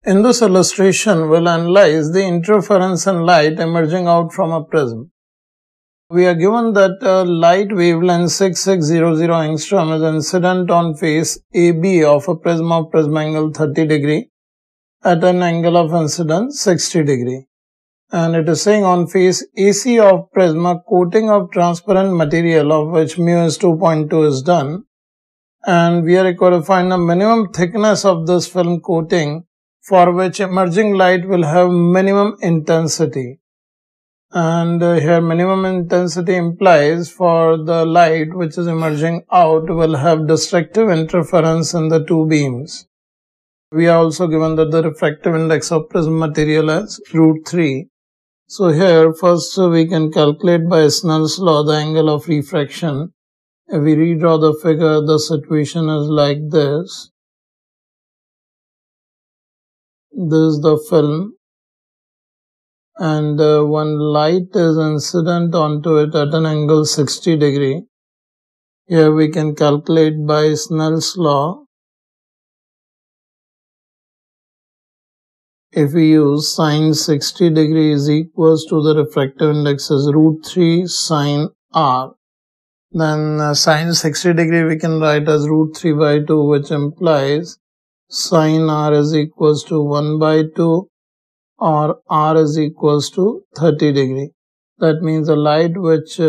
In this illustration, we'll analyze the interference in light emerging out from a prism. We are given that light wavelength 6600 angstrom is incident on face AB of a prism of prism angle 30 degree at an angle of incidence 60 degree. And it is saying on face AC of prism a coating of transparent material of which mu is 2.2 is done. And we are required to find the minimum thickness of this film coating for which emerging light will have minimum intensity. And here minimum intensity implies for the light which is emerging out will have destructive interference in the two beams. We are also given that the refractive index of prism material is √3. So here first we can calculate by Snell's law the angle of refraction. If we redraw the figure, the situation is like this. This is the film, and when light is incident onto it at an angle 60 degree, here we can calculate by Snell's law. If we use sine 60 degree is equals to the refractive index is √3 sine r, then sine 60 degree we can write as √3 by 2, which implies sine r is equals to 1 by 2 or r is equals to 30 degree. That means the light which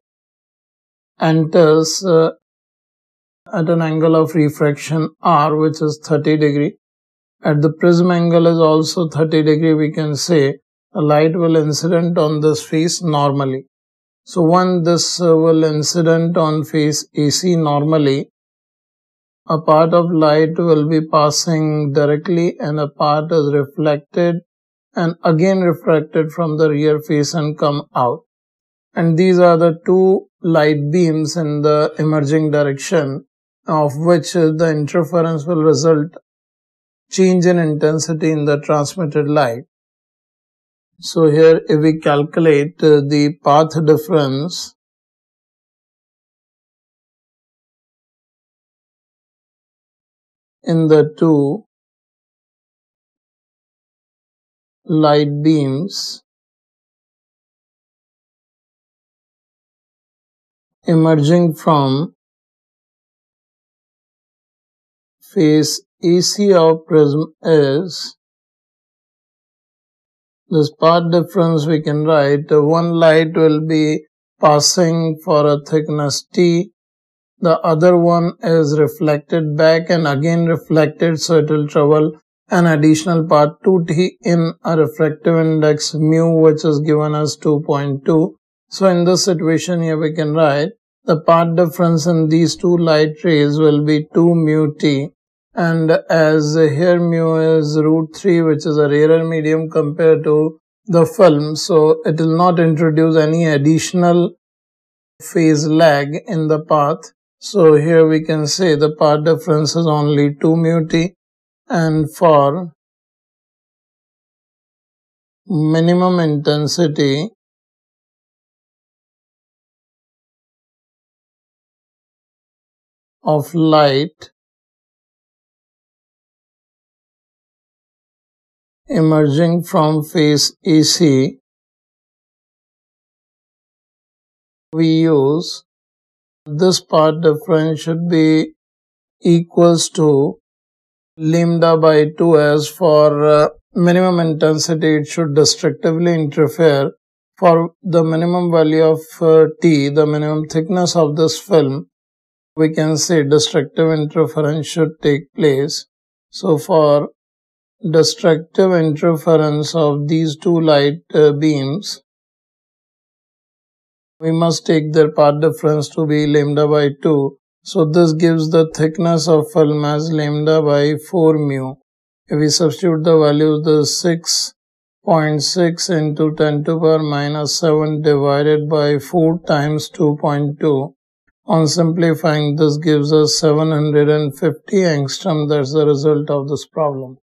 enters at an angle of refraction r, which is 30 degree. At the prism angle is also 30 degree, we can say the light will incident on this face normally. So when this will incident on face AC normally, a part of light will be passing directly and a part is reflected and again refracted from the rear face and come out. And these are the two light beams in the emerging direction, of which the interference will result change in intensity in the transmitted light. So here if we calculate the path difference, in the two light beams emerging from face AC of prism is this path difference. We can write one light will be passing for a thickness T, the other one is reflected back and again reflected, so it will travel an additional path 2T in a refractive index mu, which is given as 2.2. So in this situation here we can write the path difference in these two light rays will be 2 mu T. And as here mu is √3, which is a rarer medium compared to the film, so it will not introduce any additional phase lag in the path. So here we can say the path difference is only 2 mu T, and for minimum intensity of light emerging from face AC, we use this path difference should be equals to lambda by 2, as for minimum intensity it should destructively interfere. For the minimum value of T, the minimum thickness of this film, we can say destructive interference should take place. So for destructive interference of these two light beams, we must take their path difference to be lambda by 2. So this gives the thickness of film as lambda by 4 mu. If we substitute the values, the 6.6 into 10 to the power minus 7 divided by 4 times 2.2. On simplifying, this gives us 750 angstrom. That's the result of this problem.